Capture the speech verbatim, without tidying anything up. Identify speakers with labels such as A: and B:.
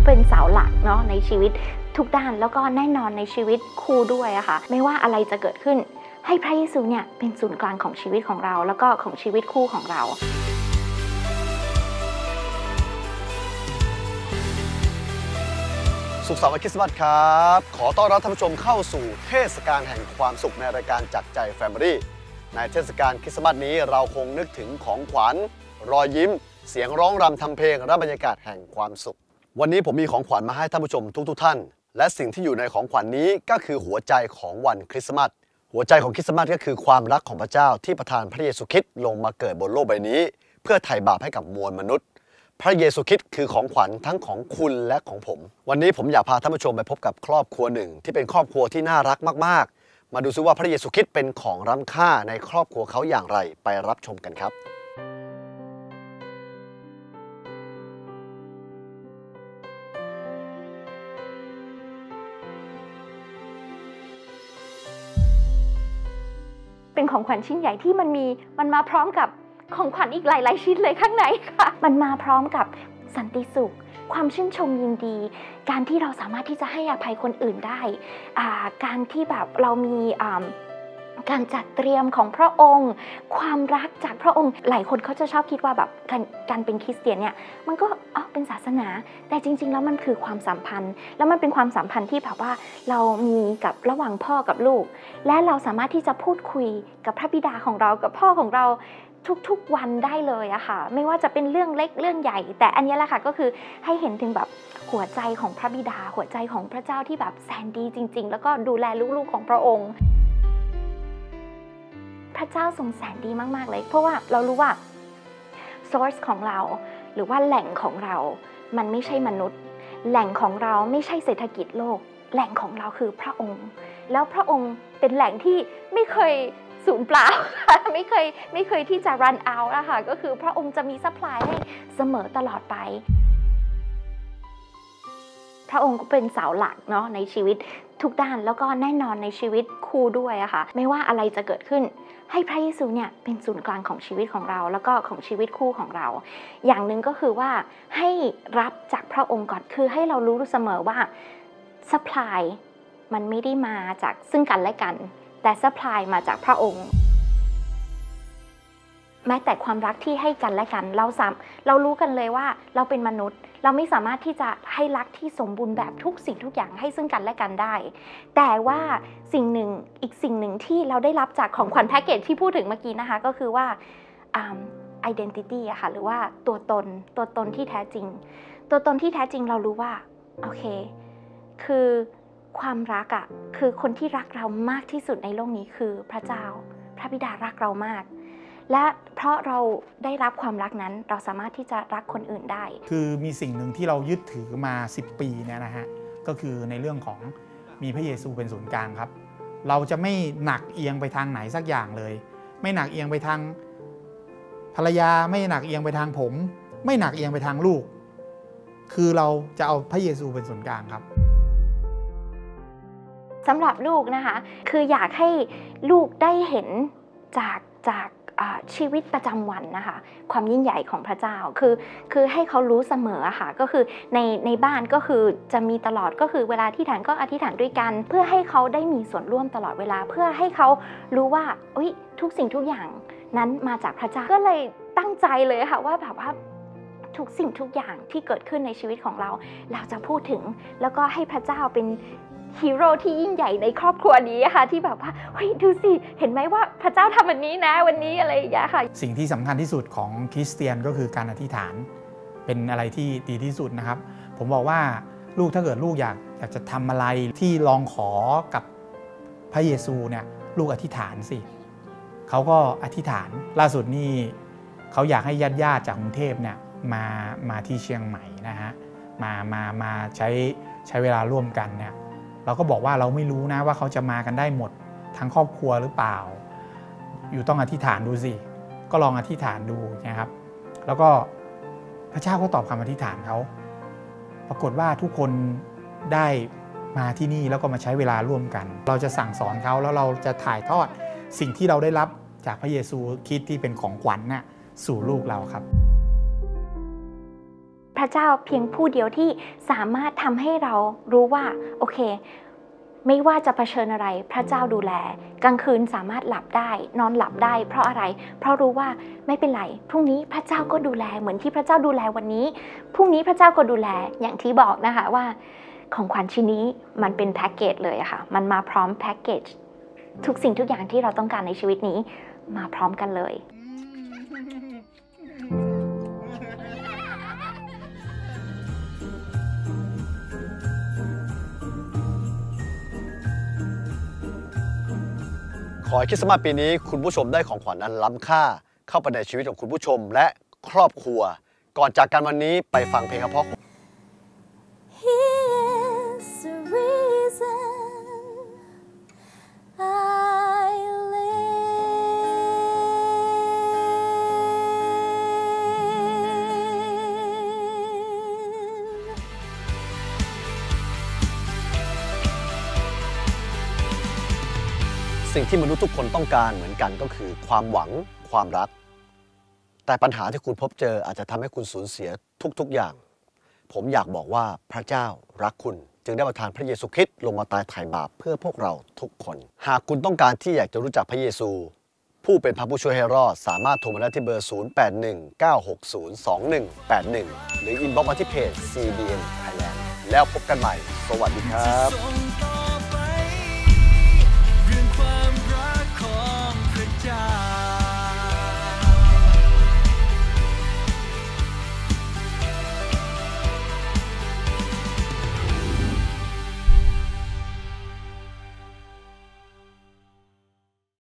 A: เป็นเสาหลักเนาะในชีวิตทุกด้านแล้วก็แน่นอนในชีวิตคู่ด้วยอะค่ะไม่ว่าอะไรจะเกิดขึ้นให้พระเยซูเนี่ยเป็นศูนย์กลางของชีวิตของเราแล้วก็ของชีวิตคู่ของเรา
B: สุขสันต์วันคริสต์มาสครับขอต้อนรับท่านผู้ชมเข้าสู่เทศกาลแห่งความสุขในรายการจากใจ Family ในเทศกาลคริสต์มาสนี้เราคงนึกถึงของขวัญรอยยิ้มเสียงร้องรำทำเพลงและบรรยากาศแห่งความสุขวันนี้ผมมีของขวัญมาให้ท่านผู้ชมทุกๆท่านและสิ่งที่อยู่ในของขวัญนี้ก็คือหัวใจของวันคริสต์มาสหัวใจของคริสต์มาสก็คือความรักของพระเจ้าที่ประทานพระเยซูคริสต์ลงมาเกิดบนโลกใบนี้เพื่อไถ่บาปให้กับมวลมนุษย์พระเยซูคริสต์คือของขวัญทั้งของคุณและของผมวันนี้ผมอยากพาท่านผู้ชมไปพบกับครอบครัวหนึ่งที่เป็นครอบครัวที่น่ารักมากๆมาดูซิว่าพระเยซูคริสต์เป็นของล้ำค่าในครอบครัวเขาอย่างไรไปรับชมกันครับ
A: เป็นของขวัญชิ้นใหญ่ที่มันมีมันมาพร้อมกับของขวัญอีกหลายๆชิ้นเลยข้างในค่ะมันมาพร้อมกับสันติสุขความชื่นชมยินดีการที่เราสามารถที่จะให้อภัยคนอื่นได้การที่แบบเรามีการจัดเตรียมของพระองค์ความรักจากพระองค์หลายคนเขาจะชอบคิดว่าแบบการการเป็นคริสเตียนเนี่ยมันก็อ๋อเป็นศาสนาแต่จริงๆแล้วมันคือความสัมพันธ์แล้วมันเป็นความสัมพันธ์ที่แบบว่าเรามีกับระหว่างพ่อกับลูกและเราสามารถที่จะพูดคุยกับพระบิดาของเรากับพ่อของเราทุกๆวันได้เลยอะค่ะไม่ว่าจะเป็นเรื่องเล็กเรื่องใหญ่แต่อันนี้แหละค่ะก็คือให้เห็นถึงแบบหัวใจของพระบิดาหัวใจของพระเจ้าที่แบบแสนดีจริงๆแล้วก็ดูแลลูกๆของพระองค์พระเจ้าทรงแสนดีมากๆเลยเพราะว่าเรารู้ว่า source ของเราหรือว่าแหล่งของเรามันไม่ใช่มนุษย์แหล่งของเราไม่ใช่เศรษฐกิจโลกแหล่งของเราคือพระองค์แล้วพระองค์เป็นแหล่งที่ไม่เคยสูญเปล่าไม่เคยไม่เคยที่จะ run out นะคะก็คือพระองค์จะมี supply ให้เสมอตลอดไปพระองค์ก็เป็นเสาหลักเนาะในชีวิตทุกด้านแล้วก็แน่นอนในชีวิตคู่ด้วยอะค่ะไม่ว่าอะไรจะเกิดขึ้นให้พระเยซูเนี่ยเป็นศูนย์กลางของชีวิตของเราแล้วก็ของชีวิตคู่ของเราอย่างหนึ่งก็คือว่าให้รับจากพระองค์ก่อนคือให้เรารู้เสมอว่า supply มันไม่ได้มาจากซึ่งกันและกันแต่ supply มาจากพระองค์แม้แต่ความรักที่ให้กันและกันเราสามเรารู้กันเลยว่าเราเป็นมนุษย์เราไม่สามารถที่จะให้รักที่สมบูรณ์แบบทุกสิ่งทุกอย่างให้ซึ่งกันและกันได้แต่ว่าสิ่งหนึ่งอีกสิ่งหนึ่งที่เราได้รับจากของขวัญแพ็กเกจที่พูดถึงเมื่อกี้นะคะก็คือว่า um, identity อะค่ะหรือว่าตัวตนตัวตนที่แท้จริงตัวตนที่แท้จริงเรารู้ว่าโอเคคือความรักอะคือคนที่รักเรามากที่สุดในโลกนี้คือพระเจ้าพระบิดารักเรามากและเพราะเราได้รับความรักนั้นเราสามารถที่จะรักคนอื่นได้
C: คือมีสิ่งหนึ่งที่เรายึดถือมาสิบปีเนี่ยนะฮะก็คือในเรื่องของมีพระเยซูเป็นศูนย์กลางครับเราจะไม่หนักเอียงไปทางไหนสักอย่างเลยไม่หนักเอียงไปทางภรรยาไม่หนักเอียงไปทางผมไม่หนักเอียงไปทางลูกคือเราจะเอาพระเยซูเป็นศูนย์กลางครับ
A: สำหรับลูกนะคะคืออยากให้ลูกได้เห็นจากจากชีวิตประจำวันนะคะความยิ่งใหญ่ของพระเจ้าคือคือให้เขารู้เสมอค่ะก็คือในในบ้านก็คือจะมีตลอดก็คือเวลาอธิษฐานก็อธิษฐานด้วยกันเพื่อให้เขาได้มีส่วนร่วมตลอดเวลาเพื่อให้เขารู้ว่าอุ๊ยทุกสิ่งทุกอย่างนั้นมาจากพระเจ้าก็เลยตั้งใจเลยค่ะว่าแบบว่าทุกสิ่งทุกอย่างที่เกิดขึ้นในชีวิตของเราเราจะพูดถึงแล้วก็ให้พระเจ้าเป็นฮีโร่ที่ยิ่งใหญ่ในครอบครัวนี้ค่ะที่แบบว่าเฮ้ยดูสิเห็นไหมว่าพระเจ้าทำแบบนี้นะวันนี้อะไรอย่างเงี้ยค่ะ
C: สิ่งที่สำคัญที่สุดของคริสเตียนก็คือการอธิษฐานเป็นอะไรที่ดีที่สุดนะครับผมบอกว่าลูกถ้าเกิดลูกอยากอยากจะทำอะไรที่ลองขอกับพระเยซูเนี่ยลูกอธิษฐานสิเขาก็อธิษฐานล่าสุดนี่เขาอยากให้ญาติญาติจากกรุงเทพเนี่ยมามาที่เชียงใหม่นะฮะมามามาใช้ใช้เวลาร่วมกันเนี่ยเราก็บอกว่าเราไม่รู้นะว่าเขาจะมากันได้หมดทั้งครอบครัวหรือเปล่าอยู่ต้องอธิษฐานดูสิก็ลองอธิษฐานดูนะครับแล้วก็พระเจ้าก็ตอบคำอธิษฐานเขาปรากฏว่าทุกคนได้มาที่นี่แล้วก็มาใช้เวลาร่วมกันเราจะสั่งสอนเขาแล้วเราจะถ่ายทอดสิ่งที่เราได้รับจากพระเยซูคริสต์ที่เป็นของขวัญน่ะสู่ลูกเราครับ
A: พระเจ้าเพียงผู้เดียวที่สามารถทำให้เรารู้ว่าโอเคไม่ว่าจะเผชิญอะไรพระเจ้าดูแลกลางคืนสามารถหลับได้นอนหลับได้เพราะอะไรเพราะรู้ว่าไม่เป็นไรพรุ่งนี้พระเจ้าก็ดูแลเหมือนที่พระเจ้าดูแลวันนี้พรุ่งนี้พระเจ้าก็ดูแลอย่างที่บอกนะคะว่าของขวัญชิ้นนี้มันเป็นแพ็กเกจเลยอะค่ะมันมาพร้อมแพ็กเกจทุกสิ่งทุกอย่างที่เราต้องการในชีวิตนี้มาพร้อมกันเลย
B: ขอให้คริสต์มาสปีนี้คุณผู้ชมได้ของขวัญอันล้ำค่าเข้าไปในชีวิตของคุณผู้ชมและครอบครัวก่อนจากกันวันนี้ไปฟังเพลงเพราะ
D: He is the reason I live
B: สิ่งที่มนุษย์ทุกคนต้องการเหมือนกันก็คือความหวังความรักแต่ปัญหาที่คุณพบเจออาจจะทำให้คุณสูญเสียทุกๆอย่างผมอยากบอกว่าพระเจ้ารักคุณจึงได้ประทานพระเยซูคริสต์ลงมาตายไถ่บาปเพื่อพวกเราทุกคนหากคุณต้องการที่อยากจะรู้จักพระเยซูผู้เป็นพระผู้ช่วยให้รอดสามารถโทรมาได้ที่เบอร์ ศูนย์ แปด หนึ่ง เก้า หก ศูนย์ สอง หนึ่ง แปด หนึ่ง หรืออินบ็อกซ์มาที่เพจ ซี บี เอ็น Thailand แล้วพบกันใหม่สวัสดีครับ